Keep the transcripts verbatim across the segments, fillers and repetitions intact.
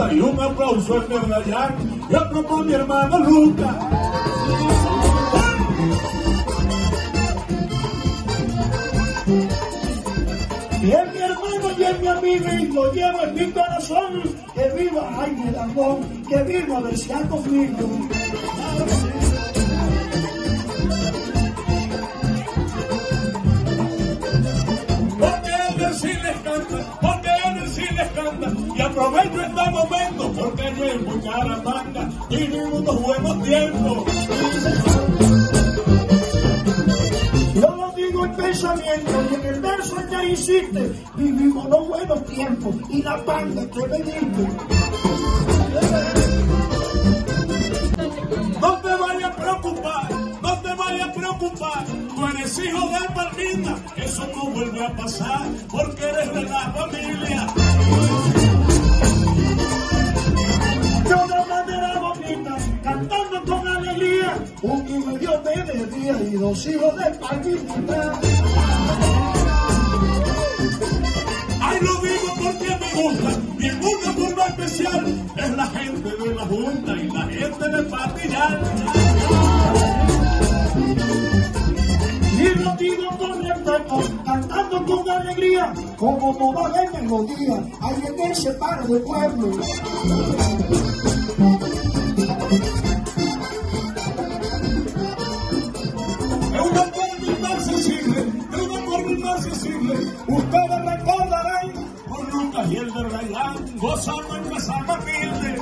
Luca y un aplauso al de Brian y otro para mi hermano Luca. Y es mi hermano y es mi amigo y lo llevo en mi corazón. Que viva Jaime Dangón, que viva Bercia conmigo. Porque él sí les canta, porque él sí les canta. Y aprovecho este momento porque yo en Bucaramanga vivimos unos buenos tiempos. Yo lo digo en pensamiento y en el verso ya hiciste. Vivimos los buenos tiempos y la panga que me diste. No te vayas a preocupar, no te vayas a preocupar. Tú eres hijo de Palmita, eso no vuelve a pasar porque eres de la familia. Yo de manera bonita, cantando con alegría, un hijo Dios me de día y dos hijos de Palmita. Ay, lo digo porque me gusta, mi una forma especial es la gente de la Junta y la gente de Patillar. Y lo digo con respeto, cantando con alegría, como moda de melodía, hay en ese paro de pueblo. Es una forma más sensible, es una forma más sensible. Ustedes recordarán con Lucas y el de Brian gozando en casa Matilde.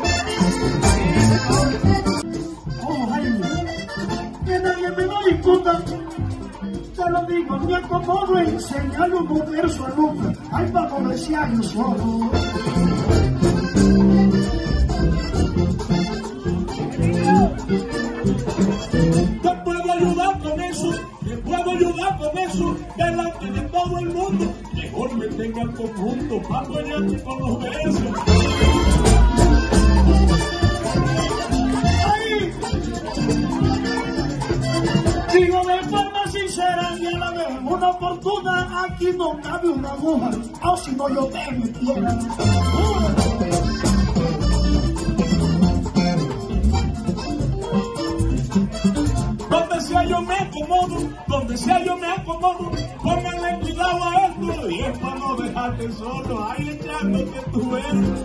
Oh, Jaime, que nadie me lo discuta. Te lo digo, me acomodo en enseñarle un verso a Lucas. Ay, vamos, decía yo solo. Te puedo ayudar con eso, te puedo ayudar con eso, delante de todo el mundo. Mejor me tengan conjunto para apoyarte con los versos. ¡Ay! Digo de forma sincera y a la vez una fortuna, aquí no cabe una aguja, o si no yo te metiera. Donde sea yo me acomodo, donde sea yo me acomodo, pónganle cuidado a esto y es para no dejarte solo, ahí echándote tu eres.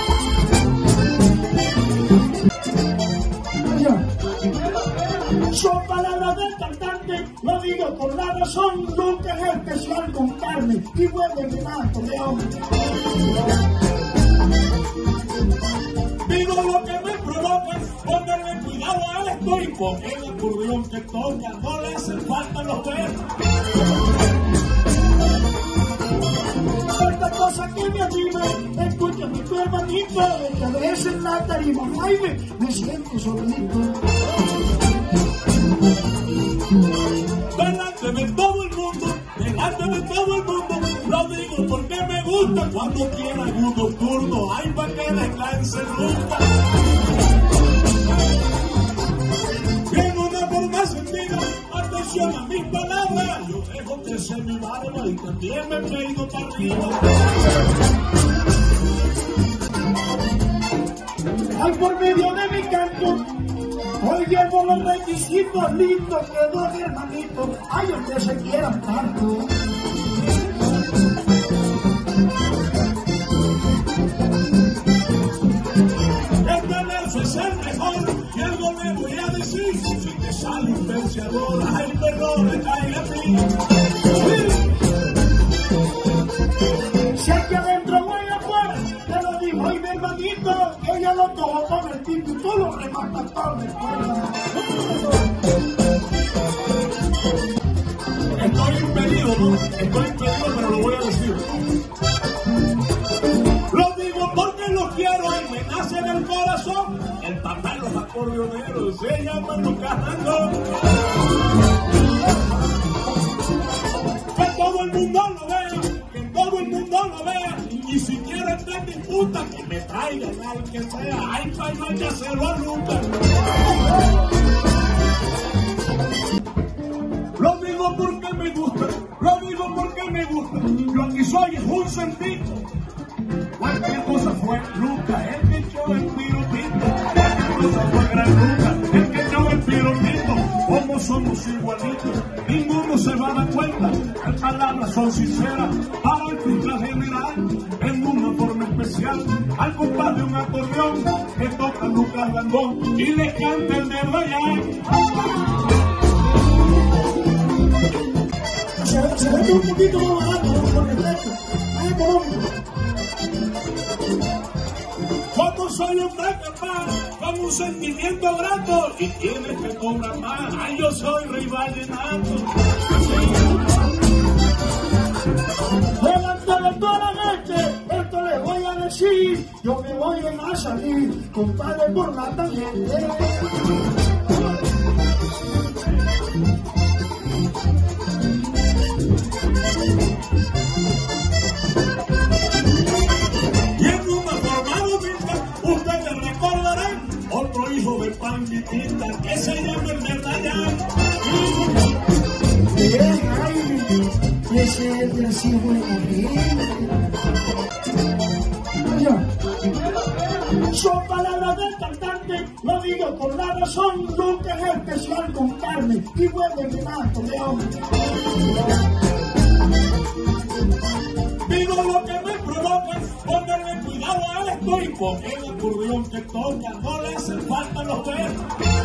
Son palabras del cantante, lo digo con la razón, nunca es especial con carne y huele de mato de hombre. Digo lo que me provoca, pónganle cuidado a esto y con el acordeón que toca, no le hacen falta los versos. Esta cosa que me anima, escúchame tu hermanito, que a veces en la tarima, Jaime, me siento solito. Delante de todo el mundo, delante de todo el mundo, lo digo porque me gusta cuando quiera algún nocturno, ay, pa' que descanse nunca. En una forma sentida, atención a mis palabras, yo dejo crecer mi barba y también me peino para arriba. Ay, por medio de mi canto, hoy llevo los requisitos lindos que doy, hermanito, ay, el que se quieran tanto. Este verso es el mejor, y algo me voy a decir, si te sale un vencedor, ay, perdón, me caiga a ti. Si aquí adentro voy afuera, te lo digo, ay, mi hermanito, ella lo tomó con el pito y tú lo rematas todo de fuera. Estoy impedido, ¿no? Estoy impedido, pero lo voy a decir. Lo digo porque lo quiero y me nace en el corazón. El papá de los acordeoneros se llama los carrangos. Que todo el mundo lo vea, que todo el mundo lo vea. Y si quieren de disputa, que me traigan al que sea. Ay, pa' no hay que hacerlo a Lucas. Lo digo porque me gusta, lo digo porque me gusta. Yo aquí soy es un sentido. Cualquier cosa fue Lucas, el que echó el pirotito. Cualquier cosa fue Gran Lucas, el que echó el pirotito. Como somos igualitos, ninguno se va a dar cuenta. Las palabras son sinceras para el fiscal general. En una forma especial, al compás de un acordeón que toca Lucas Landón y le canta el de Rayán. Se, se ve un poquito más barato, ¿no? Por respeto, más económico. Como soy un capaz, con un sentimiento grato, y tienes que cobrar más. Ay, yo soy Rey Vallenato. Delante de toda la gente, esto les voy a decir, yo me voy a salir, compadre, por la tangente. Otro hijo de Panditita que se llama el Verdallán. Bien, ay, ese es el del hijo de la son palabras del cantante, lo digo con la razón, nunca es especial con carne y huele de mato león. Digo lo que me provoca, ponerle cuidado a esto y con el acordeón que toca, no le hacen falta los dedos.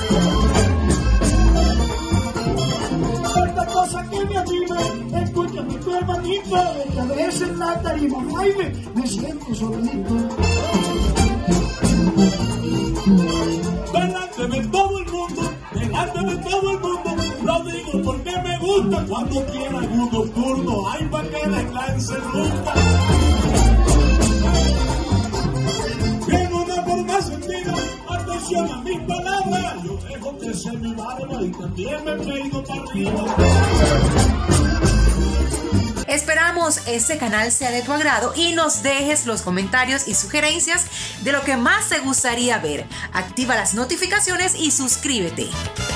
Esta cosa que me anima, escucha mi tu hermanito, de que a veces en la tarima, Jaime, me siento solito. Delante de todo el mundo, delante de todo el mundo, lo digo porque me gusta, cuando quiera algunos turnos, hay para que descanse nunca. En una forma sentida, atención a mis palabras, yo dejo crecer mi barba y también me peino para arriba. Esperamos este canal sea de tu agrado y nos dejes los comentarios y sugerencias de lo que más te gustaría ver. Activa las notificaciones y suscríbete.